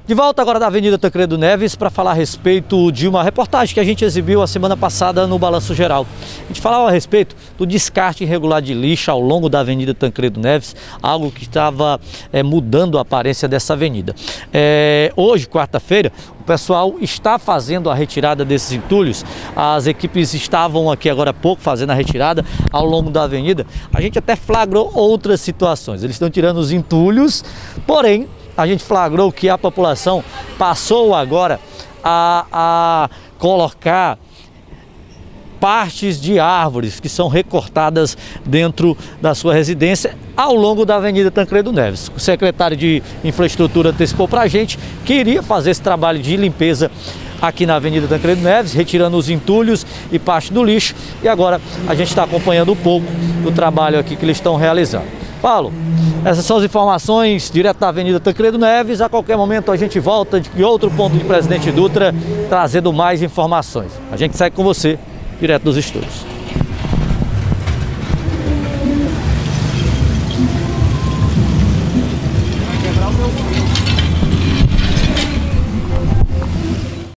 De volta agora da Avenida Tancredo Neves para falar a respeito de uma reportagem que a gente exibiu a semana passada no Balanço Geral. A gente falava a respeito do descarte irregular de lixo ao longo da Avenida Tancredo Neves, algo que estava mudando a aparência dessa avenida. Hoje, quarta-feira, o pessoal está fazendo a retirada desses entulhos. As equipes estavam aqui agora há pouco fazendo a retirada ao longo da avenida. A gente até flagrou outras situações. Eles estão tirando os entulhos, porém, a gente flagrou que a população passou agora a colocar partes de árvores que são recortadas dentro da sua residência ao longo da Avenida Tancredo Neves. O secretário de Infraestrutura antecipou para a gente que iria fazer esse trabalho de limpeza aqui na Avenida Tancredo Neves, retirando os entulhos e parte do lixo. E agora a gente está acompanhando um pouco do trabalho aqui que eles estão realizando. Paulo, essas são as informações direto da Avenida Tancredo Neves. A qualquer momento a gente volta de outro ponto de Presidente Dutra, trazendo mais informações. A gente segue com você, direto dos estúdios.